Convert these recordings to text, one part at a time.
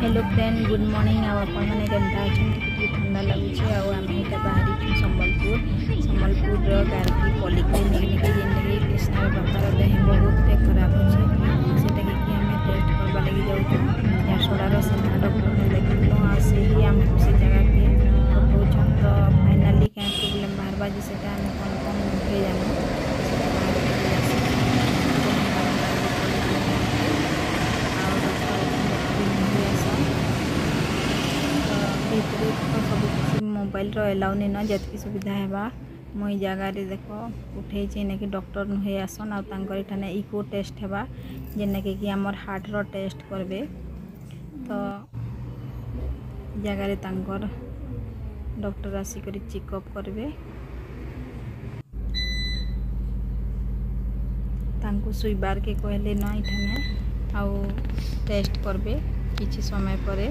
Hello friend good morning आपने केन्ता अच्छे ठंडा लगुच आम यहाँ बाहरी सम्बलपुर गार्गी पॉलिक्लिनिक जेनकि कृष्णा बापार देह बहुत खराब अच्छे से आम टेस्ट करवा लगी जाऊँ झारसुगुड़ार सिन्हा डॉक्टर ने देखलु आमको से जगह के पठाऊन तो फाइनाली क्या प्रोब्लेम बाहर से कौन कौन मुझे जानू सब किसी मोबाइल एलाउ नहीं न जितकी सुविधा है मुई जगार देख उठे कि डॉक्टर नुहे आसन आठाने इको टेस्ट है जेने कि आमर हार्ट रो टेस्ट करबे तो जगार डॉक्टर आसिक चेकअप करबे शुइबार के कहले न इठाने आउ टेस्ट करबे किछि समय परे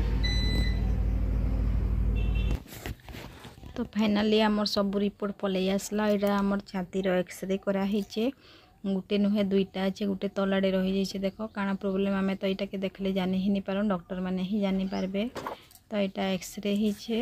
तो फाइनाली आमर सब रिपोर्ट पलि आसला यहाँ आमर छातीर एक्सरे कराई गोटे नुहे दुईटा अच्छे गोटे तलाड़े रही जाइए देख काना प्रोब्लेम आम तो यहाँ के देखले जानी ही नहीं पारूँ डॉक्टर मैंने ही जानी पारबे तो यहाँ एक्सरे ही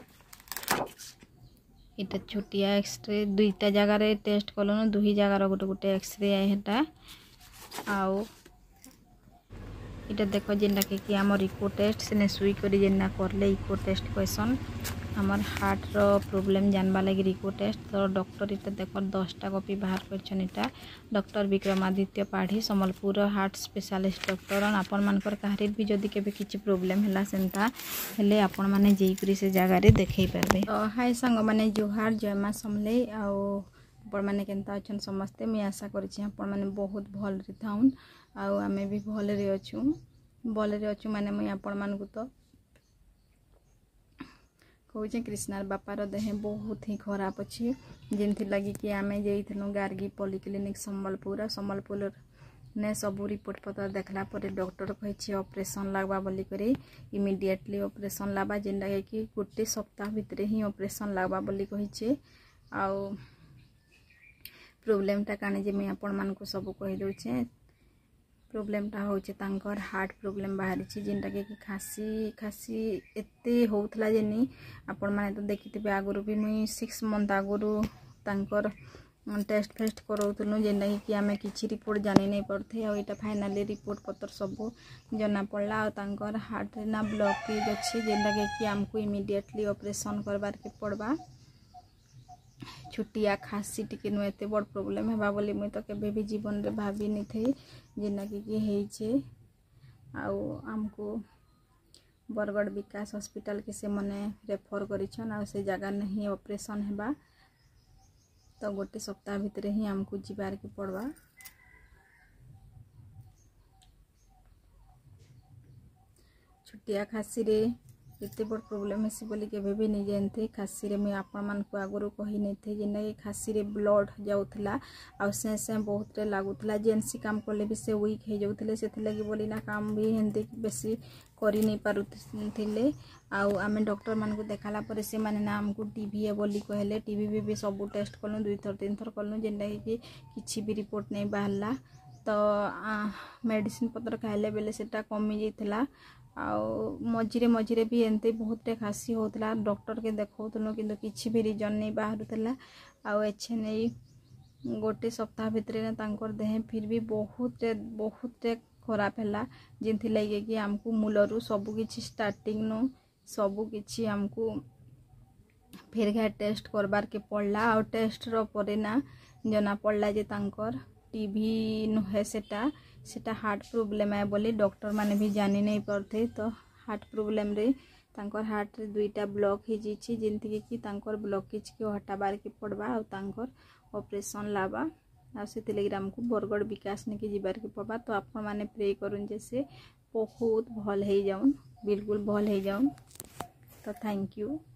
इटा छोटिया एक्सरे दुईटा जगार टेस्ट कलुन दुई जगार गोटे गोटे एक्सरे है आउ इटा देख जेनटा कि आमर इको टेस्ट से सुई कर जेना करले इको टेस्ट कहसन आमर हार्ट रो प्रॉब्लम जानवा लगी इको टेस्ट तो डॉक्टर इटा देख 10टा कॉपी बाहर कर doctor Vikramaditya Padhi Sambalpur heart specialist doctor आपण मानकर कहार भी जदि केबे किछि प्रॉब्लम हैला सेंता हेले आपण माने जेईकरी से जगार देखै पारबे तो हाय संग माने जोहार जय मां समले आपण माने केनता अछन समस्ते मैं आशा करछि आपण माने बहुत भल रे थाउन आमे भी भल रे अछु माने मैं आपण मान को तो कहूँ कृष्णार बापार देह बहुत ही खराब अच्छी जिनथी लगी कि आम जाइलु गार्गी पॉलिक्लिनिक सम्बलपुर ने सब रिपोर्ट पत्र देखला पर डॉक्टर कही ऑपरेशन लगवा बोली करी इमिडिएटली ऑपरेशन लगवा जेनटा कि गोटे सप्ताह भितर ही ऑपरेशन लगवा बोली कही आउ प्रोब्लेमटा काने जे मैं आपण मान को सब कही दउछे प्रोब्लेमटा होचे तांकर हार्ट प्रॉब्लम बाहरी जेनटा कि खासी एते होउथला जेनी आपण माने तो देखिथिबे आगुरु भी मुई 6 मंथ आगुरु तांकर टेस्ट फेस्ट करौतलु जेनटा कि आमे किछि रिपोर्ट जानि नहीं पड़थे आ एटा फाइनली रिपोर्ट पत्र सब जना पड़ला आ तांकर हार्ट रे ना ब्लॉकेज अछि जेनटा कि हमको इमीडिएटली ऑपरेशन करबार के पड़बा छुट्टिया खासी टिके नु एते बड़ प्रॉब्लम हेबा बोली मुई तो केबे भी जीवन रे भाबी नहीं थई जेना कि हेइछे आउ हमको बरगढ़ विकास हॉस्पिटल के से मने रेफर करिछन आ से जगह नहीं ऑपरेशन हेबा तो गोटे सप्ताह भितर ही हमको जीवार के पड़वा छुट्टिया खासी रे एते बड़ प्रॉब्लम है बोली के भी नहीं जानते खासी रे मैं आपण मान को आगुरु कही नहीं थे जेना कि खासी रे ब्लड जाउथला आ से बहुत रे लागुथला जेनसी काम करले भी से वीक हे जाउथले से लगी बोली ना काम भी हेंते बेसी करी नहीं पारुथिले आउ आमे डॉक्टर मान को देखाला पर से माने ना हमको टीबी है बोली कहले टीबी भी सब टेस्ट कलु 2 थर 3 थर कलु जेना कि किछि भी रिपोर्ट नहीं बाहरला तो मेडिसिन पत्र खाइले बेले सेटा कमी जाइथला आउ मझिरे भी एंते बहुत खासी होतला डॉक्टर के देखौतनु किंतु किछि भी रीजन नहीं बाहरुतला आउ एछे नहीं गोटे सप्ताह भितर ने तांकर देह फिर भी बहुत खराब हैला जिनथि लगे कि हमको मूलरू सब किछि स्टार्टिंग नो सब किछि हमको फिर घा टेस्ट करबार के पड़ला आउ टेस्ट रो परे ना जना पड़ला जे तांकर टीबी नुहे सेटा हार्ट प्रॉब्लम है बोली डॉक्टर माने भी जानी नहीं पड़ते तो हार्ट प्रॉब्लम रे तांकर हार्ट रे दुईटा ब्लॉक ही जिछि जिनथि कि तांकर ब्लॉकेज के हटाबार के पड़बा आ तांकर ऑपरेशन लाबा आ से लेगी हमको बरगढ़ विकास ने के जीवार के पड़बा तो आपण माने प्रे करूँ जैसे बहुत भल हो जाऊन बिल्कुल भल हो जाऊन तो थैंक यू।